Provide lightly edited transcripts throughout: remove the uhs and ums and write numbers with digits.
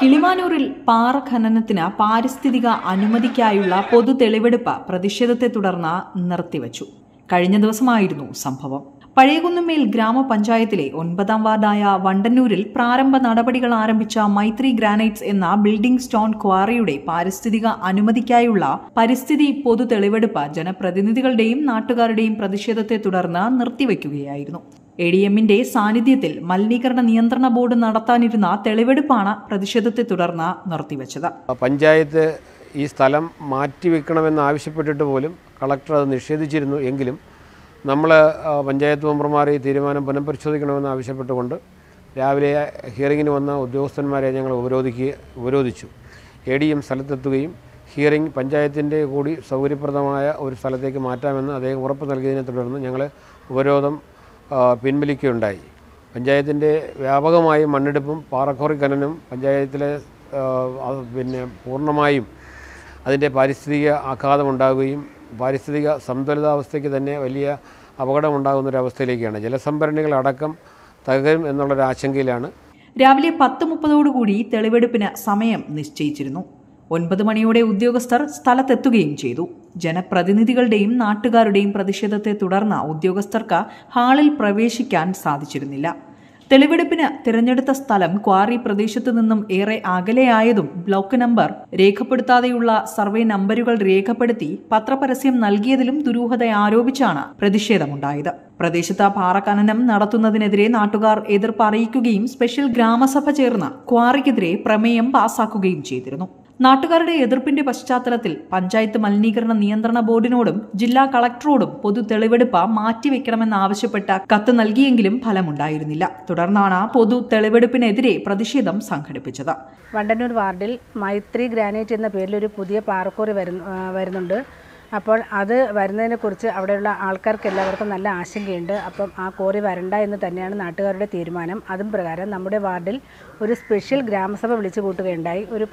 കിളിമാനൂരിൽ പാറ ഖനനത്തിന് പാരിസ്ഥിതിക അനുമതിക്കായുള്ള പൊതു തെളിവെടുപ്പ് പ്രതിഷേധത്തെ തുടർന്ന് നിർത്തിവച്ചു. കഴിഞ്ഞ ദിവസമായിരുന്നു സംഭവം. പഴയകുന്നമേൽ ഗ്രാമപഞ്ചായത്തിലെ 9ാം വാർഡായ വണ്ടന്നൂരിൽ പ്രാരംഭ നടപടികൾ ആരംഭിച്ച മൈത്രി ഗ്രാനൈറ്റ്സ് എന്ന ബിൽഡിംഗ് സ്റ്റോൺ ക്വാറിയുടെ പാരിസ്ഥിതിക അനുമതിക്കായുള്ള പരിസ്ഥിതി പൊതു തെളിവെടുപ്പ് ജനപ്രതിനിധികളുടെയും നാട്ടുകാരുടെയും പ്രതിഷേധത്തെ തുടർന്ന് നിർത്തിവെക്കുകയായിരുന്നു. ADMന്റെ സാന്നിധ്യത്തിൽ മലിനീകരണ നിയന്ത്രണ ബോർഡ് നടത്താനിരുന്ന തെളിവെടുപ്പാണ് പ്രതിഷേധത്തെ തുടർന്ന് നിർത്തിവെച്ചത്. പഞ്ചായത്ത് ഈ സ്ഥലം മാറ്റിവെക്കണമെന്ന് ആവശ്യപ്പെട്ടിട്ട് പോലും കളക്ടർ അത് നിഷേധിച്ചിരുന്നു. എങ്കിലും നമ്മൾ പഞ്ചായത്ത് മെമ്പർമാർ ഈ തീരുമാനം പുനഃപരിശോധിക്കണമെന്ന് ആവശ്യപ്പെട്ടുകൊണ്ട് രാവിലെ ഹിയറിങ്ങിന് വന്ന ഉദ്യോഗസ്ഥന്മാരെ ഞങ്ങൾ ഉപരോധിച്ചു. ADM സ്ഥലത്തെത്തുകയും ഹിയറിംഗ് പഞ്ചായത്തിൻ്റെ കൂടി സൗകര്യപ്രദമായ ഒരു സ്ഥലത്തേക്ക് മാറ്റാമെന്ന് അദ്ദേഹം ഉറപ്പ് നൽകിയതിനെ തുടർന്ന് ഞങ്ങൾ ഉപരോധം പിൻവലിക്കുകയുണ്ടായി. പഞ്ചായത്തിൻ്റെ വ്യാപകമായ മണ്ണെടുപ്പും പാറക്കോറി ഖനനം പഞ്ചായത്തിലെ പൂർണ്ണമായും അതിൻ്റെ പാരിസ്ഥിതിക ആഘാതമുണ്ടാകുകയും പാരിസ്ഥിതിക സന്തുലിതാവസ്ഥയ്ക്ക് തന്നെ വലിയ അപകടമുണ്ടാകുന്നൊരവസ്ഥയിലേക്കാണ്. ജലസംഭരണികളടക്കം തകരും എന്നുള്ളൊരാശങ്കയിലാണ്. രാവിലെ 10:30 തെളിവെടുപ്പിന് സമയം നിശ്ചയിച്ചിരുന്നു. 9 മണിയോടെ ഉദ്യോഗസ്ഥർ സ്ഥലത്തെത്തുകയും ചെയ്തു. ജനപ്രതിനിധികളുടെയും നാട്ടുകാരുടെയും പ്രതിഷേധത്തെ തുടർന്ന് ഉദ്യോഗസ്ഥർക്ക് ഹാളിൽ പ്രവേശിക്കാൻ സാധിച്ചിരുന്നില്ല. തെളിവെടുപ്പിന് തിരഞ്ഞെടുത്ത സ്ഥലം ക്വാറി പ്രദേശത്തു നിന്നും ഏറെ അകലെയായതും ബ്ലോക്ക് നമ്പർ രേഖപ്പെടുത്താതെയുള്ള സർവേ നമ്പരുകൾ രേഖപ്പെടുത്തി പത്രപരസ്യം നൽകിയതിലും ദുരൂഹത ആരോപിച്ചാണ് പ്രതിഷേധമുണ്ടായത്. പ്രദേശത്ത് പാറ ഖനനം നടത്തുന്നതിനെതിരെ നാട്ടുകാർ എതിർപ്പ് അറിയിക്കുകയും സ്പെഷ്യൽ ഗ്രാമസഭ ചേർന്ന് ക്വാറിക്കെതിരെ പ്രമേയം പാസാക്കുകയും ചെയ്തിരുന്നു. നാട്ടുകാരുടെ എതിർപ്പിന്റെ പശ്ചാത്തലത്തിൽ പഞ്ചായത്ത് മലിനീകരണ നിയന്ത്രണ ബോർഡിനോടും ജില്ലാ കളക്ടറോടും പൊതു തെളിവെടുപ്പ് മാറ്റിവെക്കണമെന്നാവശ്യപ്പെട്ട കത്ത് നൽകിയെങ്കിലും ഫലമുണ്ടായിരുന്നില്ല. തുടർന്നാണ് പൊതു തെളിവെടുപ്പിനെതിരെ പ്രതിഷേധം സംഘടിപ്പിച്ചത്. വണ്ടന്നൂർ വാർഡിൽ മൈത്രി ഗ്രാനൈറ്റ് എന്ന പേരിൽ ഒരു പുതിയ പാറക്കോറി വരുന്നുണ്ട്. അപ്പോൾ അത് വരുന്നതിനെക്കുറിച്ച് അവിടെയുള്ള ആൾക്കാർക്ക് എല്ലാവർക്കും നല്ല ആശങ്കയുണ്ട്. അപ്പം ആ കോറി വരണ്ട എന്ന് തന്നെയാണ് നാട്ടുകാരുടെ തീരുമാനം. അതും പ്രകാരം നമ്മുടെ വാർഡിൽ ഒരു സ്പെഷ്യൽ ഗ്രാമസഭ വിളിച്ചു കൂട്ടുകയുണ്ടായി. ഒരു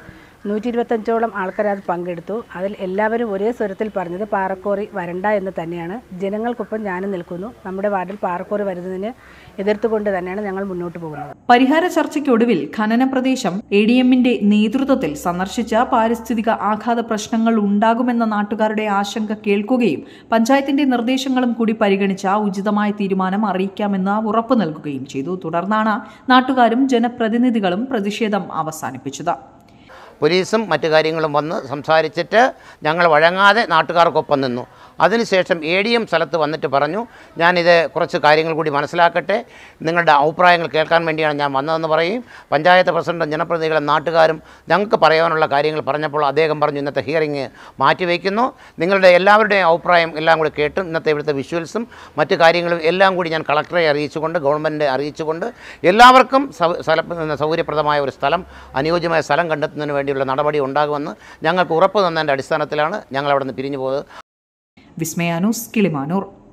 125ഓളം ആൾക്കാർ അത് പങ്കെടുത്തു. അതിൽ എല്ലാവരും ഒരേ സ്വരത്തിൽ പറഞ്ഞത് പാറക്കോറി വരണ്ട എന്ന് തന്നെയാണ്. ജനങ്ങൾക്കൊപ്പം ഞാനും നിൽക്കുന്നു. നമ്മുടെ വാർഡിൽ പാറക്കോറി വരുന്നതിന് എതിർത്തുകൊണ്ട് തന്നെയാണ് ഞങ്ങൾ മുന്നോട്ട് പോകുന്നത്. പരിഹാര ചർച്ചയ്ക്കൊടുവിൽ ഖനന പ്രദേശം ADMന്റെ നേതൃത്വത്തിൽ സന്ദർശിച്ച പാരിസ്ഥിതിക ആഘാത പ്രശ്നങ്ങൾ ഉണ്ടാകുമെന്ന നാട്ടുകാരുടെ ആശങ്ക കേൾക്കുകയും പഞ്ചായത്തിന്റെ നിർദ്ദേശങ്ങളും കൂടി പരിഗണിച്ച ഉചിതമായ തീരുമാനം അറിയിക്കാമെന്ന് ഉറപ്പു നൽകുകയും ചെയ്തു. തുടർന്നാണ് നാട്ടുകാരും ജനപ്രതിനിധികളും പ്രതിഷേധം അവസാനിപ്പിച്ചത്. പോലീസും മറ്റു കാര്യങ്ങളും വന്ന് സംസാരിച്ചിട്ട് ഞങ്ങൾ വഴങ്ങാതെ നാട്ടുകാർക്കൊപ്പം നിന്നു. അതിനുശേഷം ADM സ്ഥലത്ത് വന്നിട്ട് പറഞ്ഞു, ഞാനിത് കുറച്ച് കാര്യങ്ങൾ കൂടി മനസ്സിലാക്കട്ടെ, നിങ്ങളുടെ അഭിപ്രായങ്ങൾ കേൾക്കാൻ വേണ്ടിയാണ് ഞാൻ വന്നതെന്ന് പറയും. പഞ്ചായത്ത് പ്രസിഡന്റും ജനപ്രതിനിധികളും നാട്ടുകാരും ഞങ്ങൾക്ക് പറയാനുള്ള കാര്യങ്ങൾ പറഞ്ഞപ്പോൾ അദ്ദേഹം പറഞ്ഞു, ഇന്നത്തെ ഹിയറിംഗ് മാറ്റിവെക്കുന്നു. നിങ്ങളുടെ എല്ലാവരുടെയും അഭിപ്രായം എല്ലാം കൂടി കേട്ടും ഇന്നത്തെ ഇവിടുത്തെ വിഷ്വൽസും മറ്റു കാര്യങ്ങളും എല്ലാം കൂടി ഞാൻ കളക്ടറെ അറിയിച്ചുകൊണ്ട് ഗവൺമെൻറ്റിനെ അറിയിച്ചുകൊണ്ട് എല്ലാവർക്കും സൗകര്യപ്രദമായ ഒരു സ്ഥലം, അനുയോജ്യമായ സ്ഥലം കണ്ടെത്തുന്നതിന് വേണ്ടിയുള്ള നടപടി ഉണ്ടാകുമെന്ന് ഞങ്ങൾക്ക് ഉറപ്പ് തന്നതിൻ്റെ അടിസ്ഥാനത്തിലാണ് ഞങ്ങൾ അവിടെ നിന്ന് പിരിഞ്ഞു പോയത്. വിസ്മയ ന്യൂസ്, കിളിമാനൂർ.